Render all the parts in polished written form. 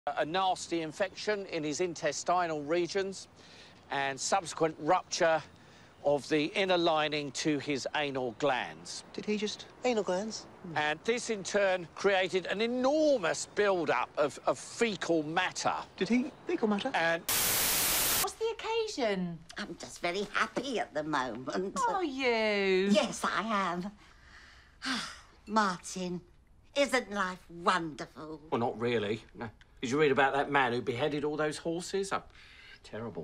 A nasty infection in his intestinal regions and subsequent rupture of the inner lining to his anal glands. Did he just... anal glands? And this, in turn, created an enormous build-up of fecal matter. Did he... fecal matter? And... What's the occasion? I'm just very happy at the moment. Are you? Yes, I am. Martin, isn't life wonderful? Well, not really. No. Did you read about that man who beheaded all those horses? Oh, terrible.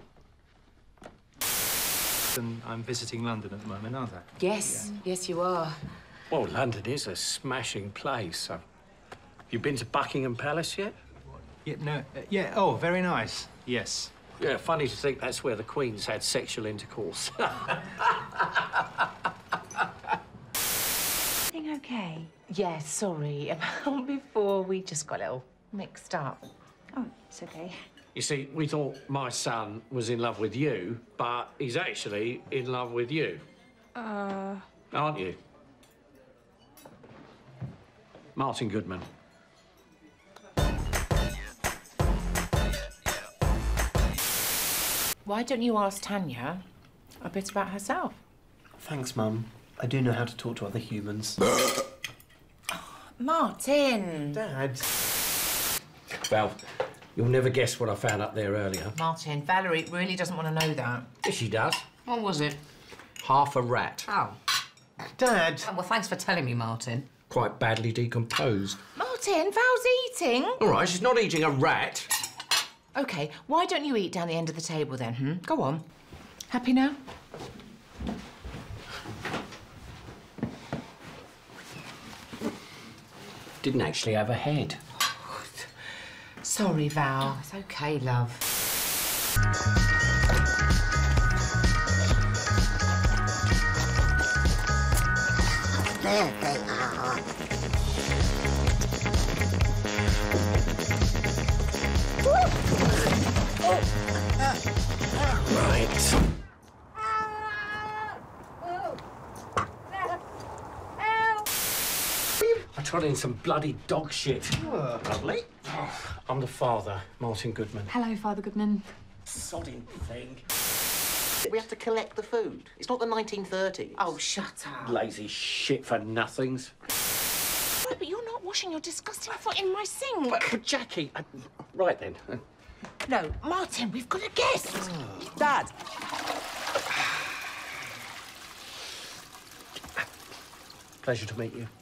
And I'm visiting London at the moment, aren't I? Yes, yes, you are. Well, London is a smashing place. You been to Buckingham Palace yet? Yeah, no, yeah, oh, very nice, yes. Yeah, funny to think that's where the Queen's had sexual intercourse. Everything okay? Yeah, sorry about before. We just got a little mixed up. Oh, it's okay. You see, we thought my son was in love with you, but he's actually in love with you. Aren't you? Martin Goodman. Why don't you ask Tanya a bit about herself? Thanks, Mum. I do know how to talk to other humans. Martin! Dad. Val, you'll never guess what I found up there earlier. Martin, Valerie really doesn't want to know that. Yes, she does. What was it? Half a rat. Oh. Dad! Oh, well, thanks for telling me, Martin. Quite badly decomposed. Martin, Val's eating. All right, she's not eating a rat. OK, why don't you eat down the end of the table then, Go on. Happy now? Didn't actually have a head. Sorry, Val. It's OK, love. There they are. Right. I trod in some bloody dog shit. Lovely. I'm the father, Martin Goodman. Hello, Father Goodman. Sodding thing. We have to collect the food. It's not the 1930s. Oh, shut up. Lazy shit for nothings. Right, but you're not washing your disgusting foot in my sink. But Jackie... right then. No, Martin, we've got a guest. Dad! Pleasure to meet you.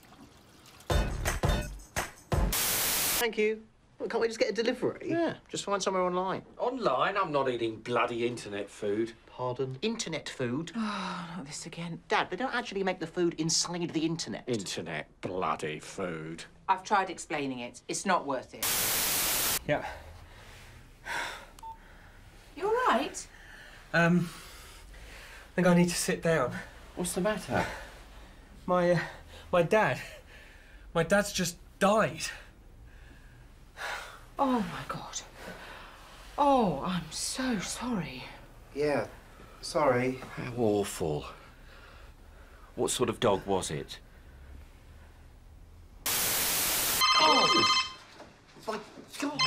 Thank you. Well, can't we just get a delivery? Yeah. Just find somewhere online. Online? I'm not eating bloody internet food. Pardon? Internet food? Oh, not this again. Dad, they don't actually make the food inside the internet. Internet bloody food. I've tried explaining it. It's not worth it. Yeah. You all right? I think I need to sit down. What's the matter? My dad's just died. Oh, my God. Oh, I'm so sorry. Yeah, sorry. How awful. What sort of dog was it? Oh! My God!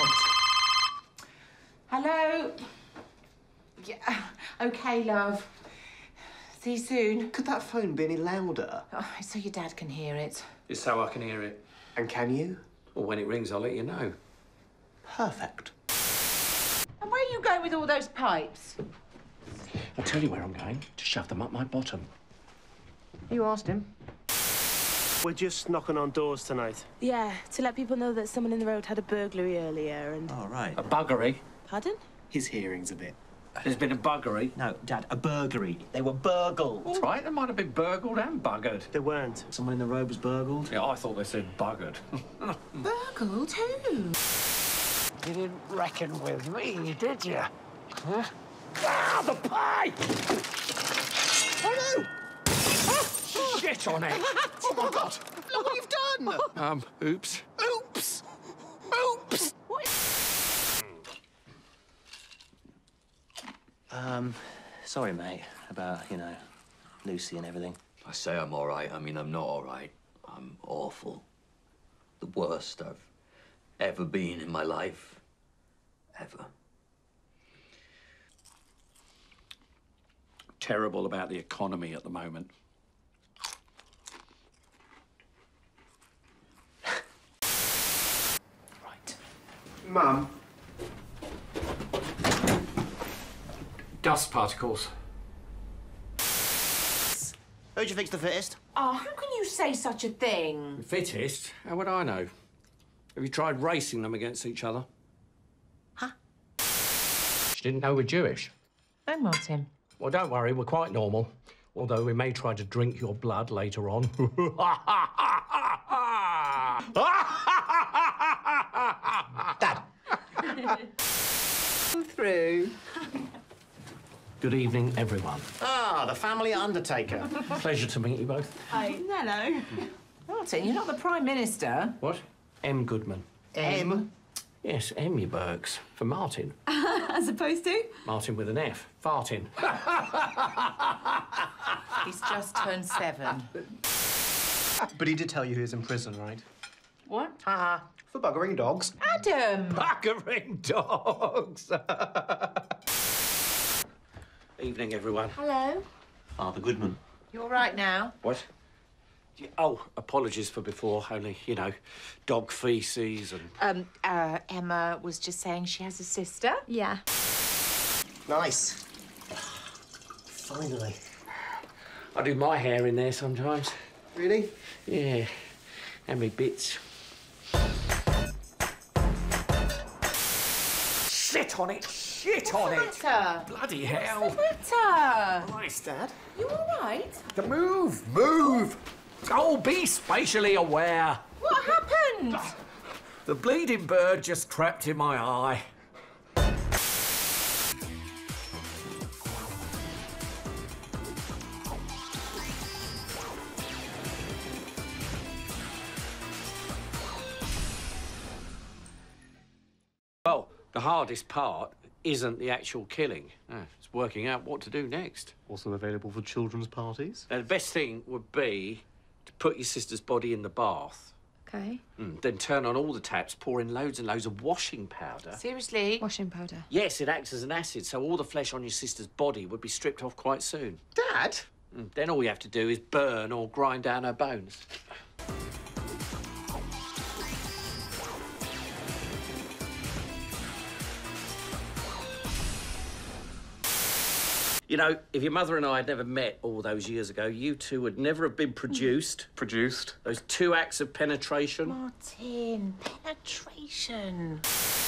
Hello? Yeah, OK, love. See you soon. Could that phone be any louder? Oh, so your dad can hear it. It's so I can hear it. And can you? Well, when it rings, I'll let you know. Perfect. And where are you going with all those pipes? I'll tell you where I'm going. To shove them up my bottom. You asked him. We're just knocking on doors tonight. Yeah, to let people know that someone in the road had a burglary earlier and... Oh, right. A buggery? Pardon? His hearing's a bit... There's been a buggery? No, Dad, a burglary. They were burgled. All right, they might have been burgled and buggered. They weren't. Someone in the road was burgled. Yeah, I thought they said buggered. Burgled? Who? You didn't reckon with me, did you? Huh? Ah, the pie! Oh, no! Shit on it! Oh, my God! Look what you've done! Oops. Oops! Oops! Sorry, mate, about, you know, Lucy and everything. I say I'm all right. I mean, I'm not all right. I'm awful. The worst I've ever been in my life. ever. Terrible about the economy at the moment. Right. Mum. Dust particles. Who'd you fix the fittest? Oh, how can you say such a thing? Fittest? How would I know? Have you tried racing them against each other? Huh? She didn't know we're Jewish. No, Martin. Well, don't worry, we're quite normal. Although we may try to drink your blood later on. Dad. Come through. Good evening, everyone. Ah, the family undertaker. Pleasure to meet you both. Hi. Hello. Martin, you're not the Prime Minister. What? M. Goodman. M. Yes, M, you Bergs. For Martin. As opposed to? Martin with an F. Farting. He's just turned 7. But he did tell you he was in prison, right? What? Ha For buggering dogs. Adam! Buggering dogs. Evening, everyone. Hello. Father Goodman. You all right now? What? Oh, apologies for before. Only, you know, dog feces and... Emma was just saying she has a sister. Yeah. Nice. Finally. I do my hair in there sometimes. Really? Yeah. How many bits? Shit on it! Shit on it! Matter? Bloody hell! Matter? Nice, Dad. You all right? The move! Move! Oh, be spatially aware. What happened? The bleeding bird just trapped in my eye. Well, the hardest part isn't the actual killing. It's working out what to do next. Also available for children's parties. Now, the best thing would be to put your sister's body in the bath. Okay. Then turn on all the taps, pour in loads and loads of washing powder. Seriously? Washing powder. Yes, it acts as an acid, so all the flesh on your sister's body would be stripped off quite soon. Dad? Then all you have to do is burn or grind down her bones. You know, if your mother and I had never met all those years ago, you two would never have been produced. Produced. Those 2 acts of penetration. Martin, penetration.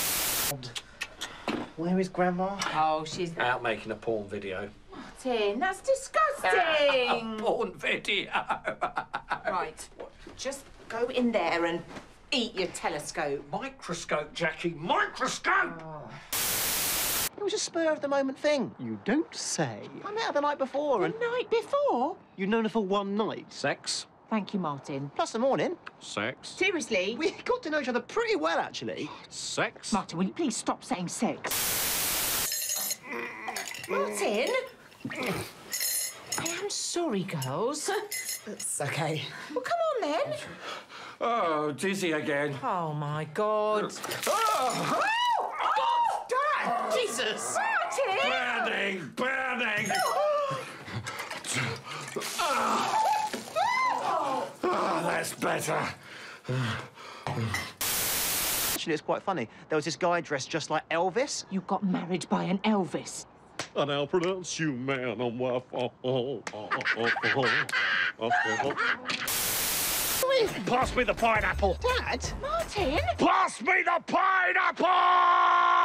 Where is Grandma? Oh, she's... Out making a porn video. Martin, that's disgusting. Porn video. Right, just go in there and eat your telescope. Microscope, Jackie, microscope! It was a spur-of-the-moment thing. You don't say. I met her the night before and... The night before? You'd known her for one night. Sex. Thank you, Martin. Plus the morning. Sex. Seriously? We got to know each other pretty well, actually. Sex. Martin, will you please stop saying sex? Martin? I am sorry, girls. It's okay. Well, come on, then. Oh, dizzy again. Oh, my God. Oh, Dad! Jesus! Martin! burning, burning. Oh, that's better. Actually, it's quite funny. There was this guy dressed just like Elvis. You got married by an Elvis. And I'll pronounce you man and wife. Pass me the pineapple. Dad? Martin? Pass me the pineapple!